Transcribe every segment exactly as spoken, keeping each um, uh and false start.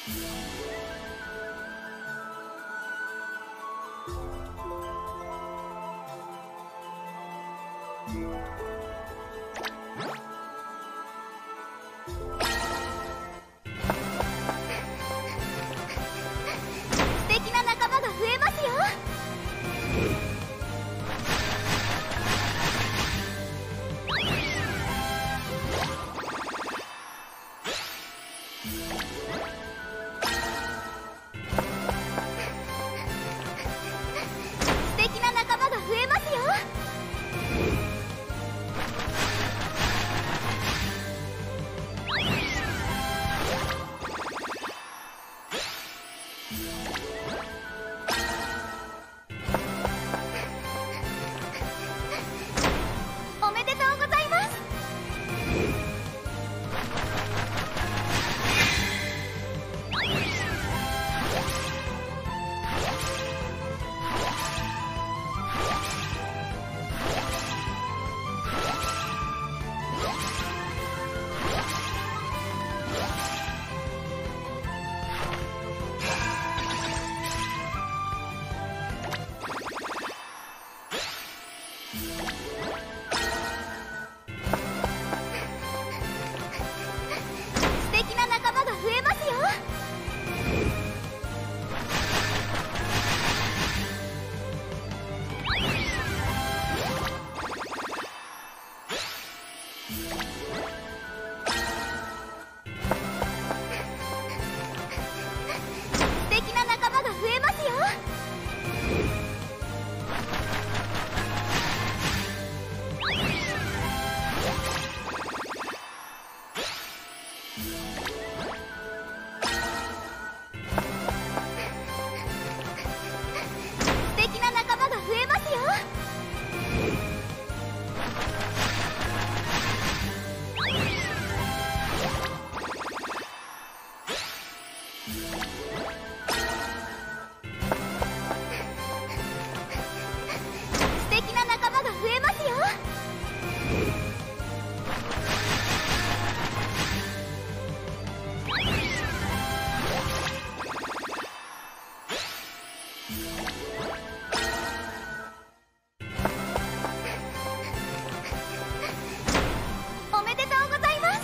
素敵な仲間が増えますよ。素敵な仲間が増えますよ。おめでとうございます。素敵な仲間が増えますよ。素敵な仲間が増えますよ。素敵な仲間が増えますよ。素敵な仲間が増えますよ。おめでとうございます。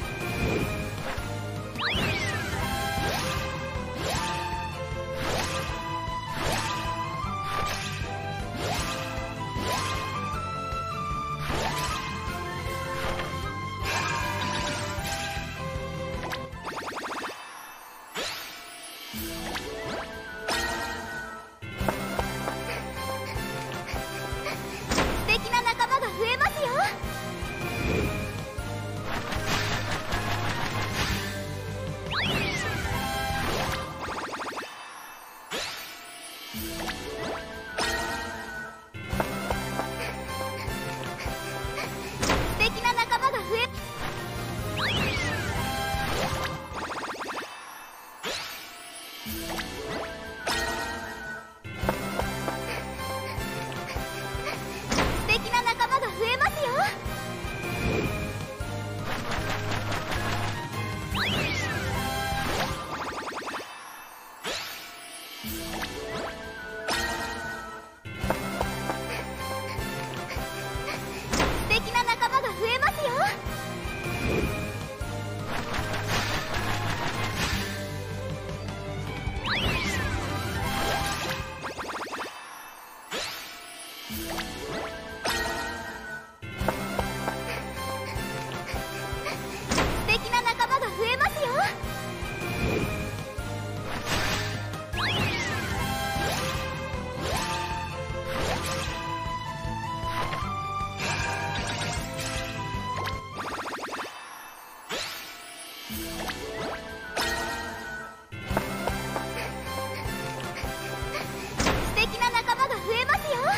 素敵な仲間が増えますよ。素敵な仲間が増え素敵な仲間が増えますよ。素敵な仲間が増えますよ。素敵な仲間が増えますよ。素敵な仲間が増えますよ。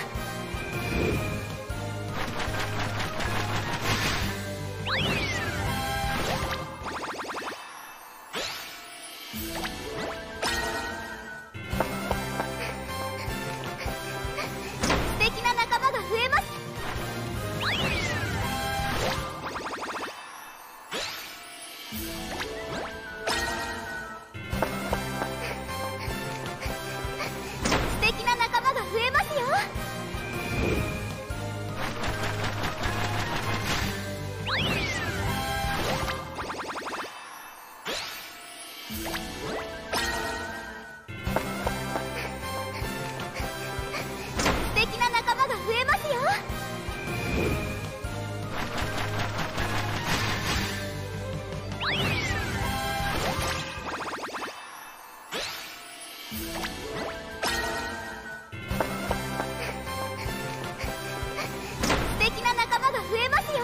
素敵な仲間が増えます。素素敵な仲間が増えますよ。素敵な仲間が増えますよ。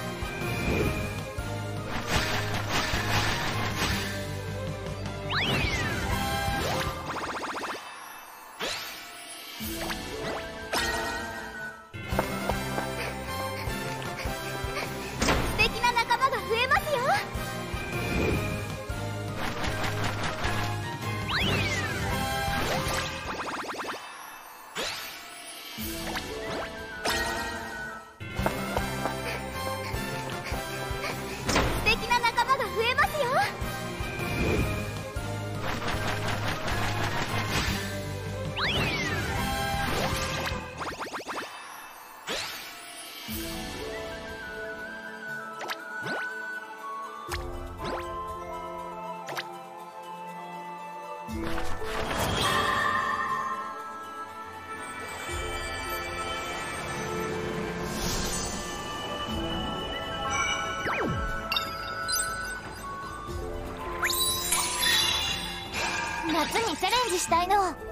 素敵な仲間が増えますよ。素敵な仲間が増えますよ。夏にチャレンジしたいの。